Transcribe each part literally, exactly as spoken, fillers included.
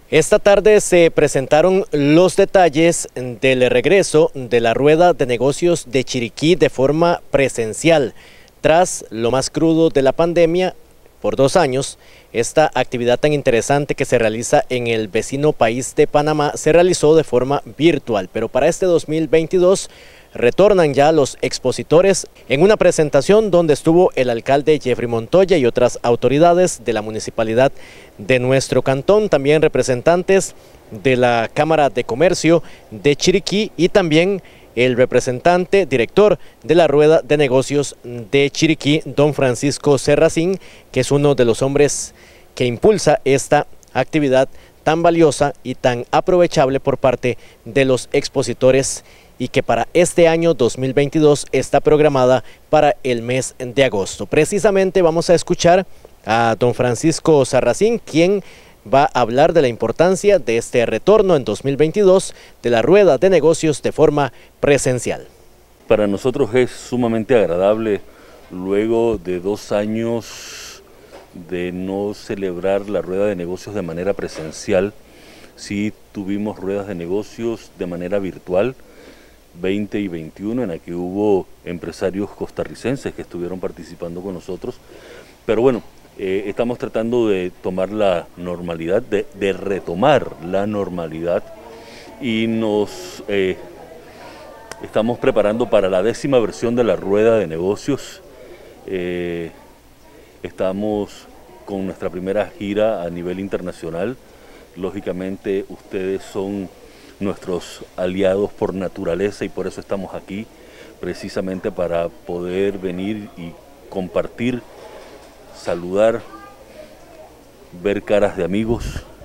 Esta tarde se presentaron los detalles del regreso de la rueda de negocios de Chiriquí de forma presencial. Tras lo más crudo de la pandemia, por dos años, esta actividad tan interesante que se realiza en el vecino país de Panamá se realizó de forma virtual, pero para este dos mil veintidós retornan ya los expositores en una presentación donde estuvo el alcalde Jeffrey Montoya y otras autoridades de la municipalidad de nuestro cantón, también representantes de la Cámara de Comercio de Chiriquí y también el representante director de la Rueda de Negocios de Chiriquí, don Francisco Serracín, que es uno de los hombres que impulsa esta actividad tan valiosa y tan aprovechable por parte de los expositores y que para este año dos mil veintidós está programada para el mes de agosto. Precisamente vamos a escuchar a don Francisco Serracín, quien va a hablar de la importancia de este retorno en dos mil veintidós de la Rueda de Negocios de forma presencial. Para nosotros es sumamente agradable, luego de dos años de no celebrar la Rueda de Negocios de manera presencial, sí tuvimos ruedas de negocios de manera virtual, veinte y veintiuno, en la que hubo empresarios costarricenses que estuvieron participando con nosotros, pero bueno, eh, estamos tratando de tomar la normalidad, de, de retomar la normalidad y nos eh, estamos preparando para la décima versión de la Rueda de Negocios. Eh, estamos con nuestra primera gira a nivel internacional. Lógicamente ustedes son nuestros aliados por naturaleza y por eso estamos aquí, precisamente para poder venir y compartir, saludar, ver caras de amigos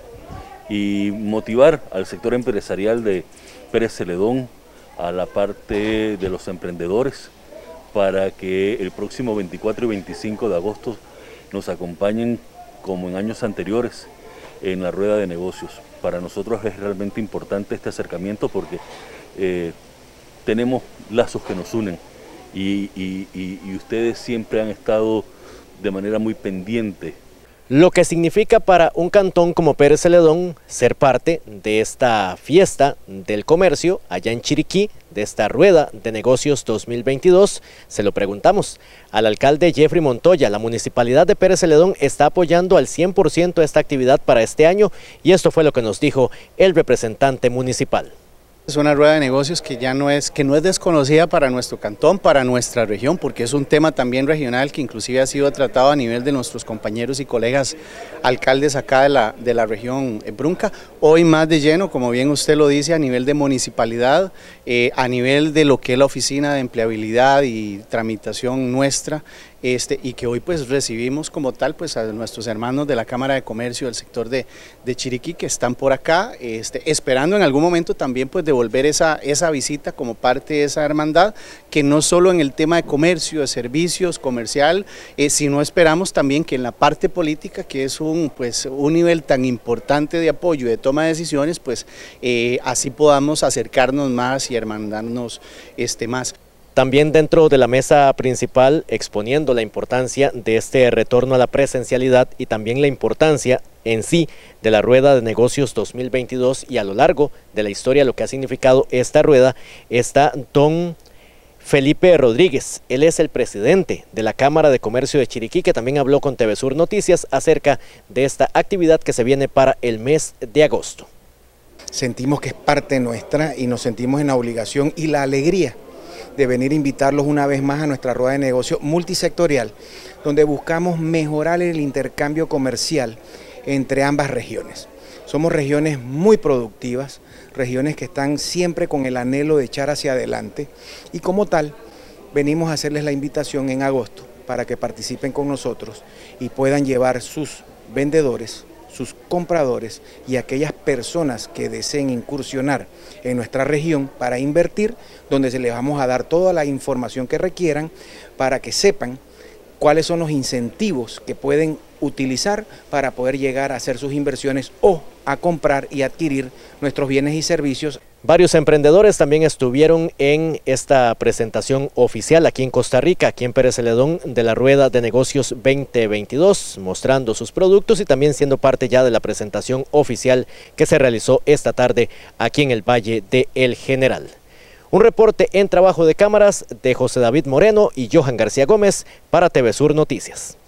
y motivar al sector empresarial de Pérez Celedón, a la parte de los emprendedores, para que el próximo veinticuatro y veinticinco de agosto nos acompañen como en años anteriores en la Rueda de Negocios. Para nosotros es realmente importante este acercamiento porque eh, tenemos lazos que nos unen y, y, y, y ustedes siempre han estado de manera muy pendiente. Lo que significa para un cantón como Pérez Celedón ser parte de esta fiesta del comercio allá en Chiriquí, de esta Rueda de Negocios dos mil veintidós, se lo preguntamos al alcalde Jeffrey Montoya. La municipalidad de Pérez Celedón está apoyando al cien por ciento esta actividad para este año y esto fue lo que nos dijo el representante municipal. Es una rueda de negocios que ya no es, que no es desconocida para nuestro cantón, para nuestra región, porque es un tema también regional que inclusive ha sido tratado a nivel de nuestros compañeros y colegas alcaldes acá de la, de la región Brunca. Hoy más de lleno, como bien usted lo dice, a nivel de municipalidad, eh, a nivel de lo que es la oficina de empleabilidad y tramitación nuestra, Este, y que hoy pues recibimos como tal pues a nuestros hermanos de la Cámara de Comercio del sector de, de Chiriquí que están por acá, este, esperando en algún momento también pues devolver esa, esa visita como parte de esa hermandad, que no solo en el tema de comercio, de servicios, comercial, eh, sino esperamos también que en la parte política, que es un, pues, un nivel tan importante de apoyo y de toma de decisiones, pues eh, así podamos acercarnos más y hermandarnos este, más. También dentro de la mesa principal, exponiendo la importancia de este retorno a la presencialidad y también la importancia en sí de la Rueda de Negocios dos mil veintidós y a lo largo de la historia lo que ha significado esta rueda, está don Felipe Rodríguez. Él es el presidente de la Cámara de Comercio de Chiriquí, que también habló con T V Sur Noticias acerca de esta actividad que se viene para el mes de agosto. Sentimos que es parte nuestra y nos sentimos en la obligación y la alegría de venir a invitarlos una vez más a nuestra rueda de negocio multisectorial, donde buscamos mejorar el intercambio comercial entre ambas regiones. Somos regiones muy productivas, regiones que están siempre con el anhelo de echar hacia adelante y como tal venimos a hacerles la invitación en agosto para que participen con nosotros y puedan llevar sus vendedores, sus compradores y aquellas personas que deseen incursionar en nuestra región para invertir, donde se les vamos a dar toda la información que requieran para que sepan cuáles son los incentivos que pueden utilizar para poder llegar a hacer sus inversiones o a comprar y adquirir nuestros bienes y servicios. Varios emprendedores también estuvieron en esta presentación oficial aquí en Costa Rica, aquí en Pérez Celedón, de la Rueda de Negocios veinte veintidós, mostrando sus productos y también siendo parte ya de la presentación oficial que se realizó esta tarde aquí en el Valle de El General. Un reporte en trabajo de cámaras de José David Moreno y Johan García Gómez para T V Sur Noticias.